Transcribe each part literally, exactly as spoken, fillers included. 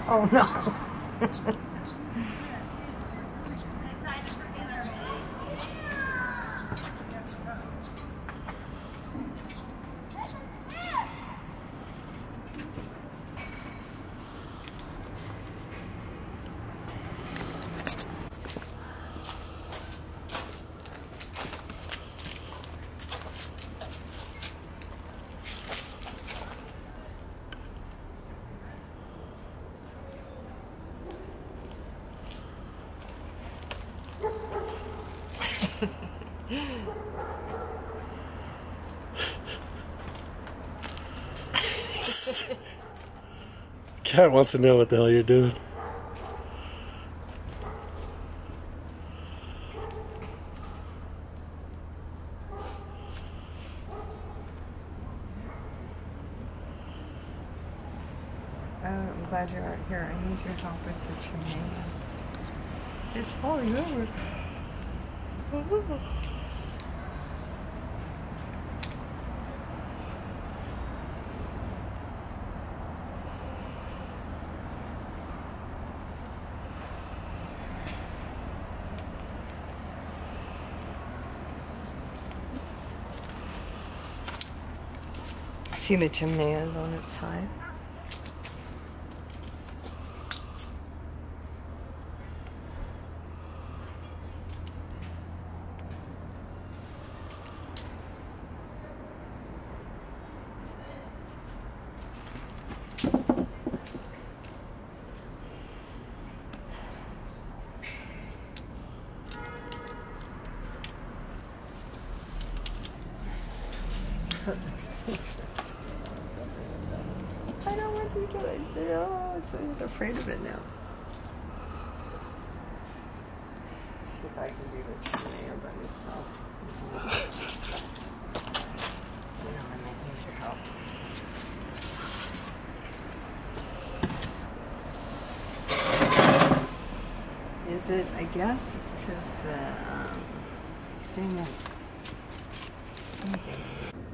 Oh no. Cat wants to know what the hell you're doing. Oh, I'm glad you're out here. I need your help with the chimney. It's falling over. See, the chimney is on its side. I don't want you to. I said, oh, he's afraid of it now. See if I can do the chimney by myself. You know, I might need your help. Is it? I guess it's because the um, thing is sinking.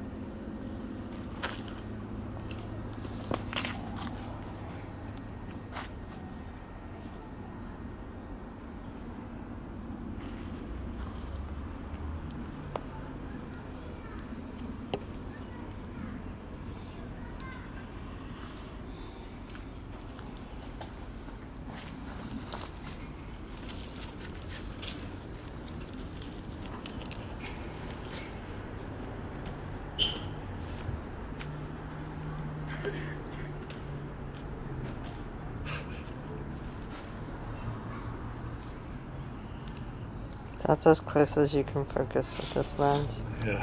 That's as close as you can focus with this lens. Yeah.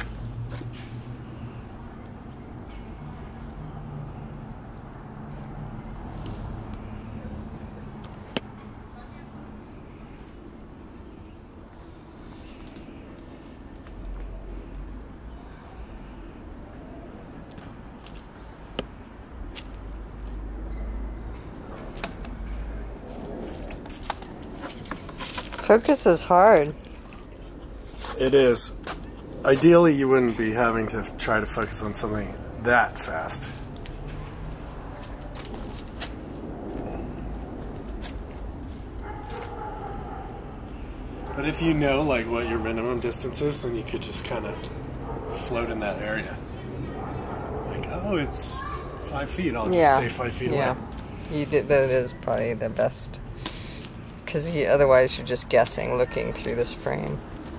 Focus is hard. It is. Ideally, you wouldn't be having to try to focus on something that fast. But if you know like what your minimum distance is, then you could just kind of float in that area. Like, oh, it's five feet. I'll just yeah. stay five feet yeah. away. You did. That is probably the best. Because you, otherwise you're just guessing, looking through this frame.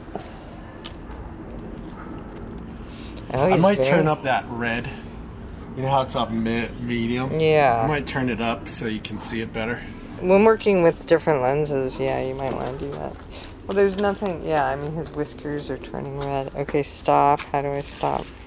Oh, I might very... turn up that red. You know how it's up me medium? Yeah. I might turn it up so you can see it better. When working with different lenses, yeah, you might want to do that. Well, there's nothing, yeah, I mean, his whiskers are turning red. Okay, stop. How do I stop?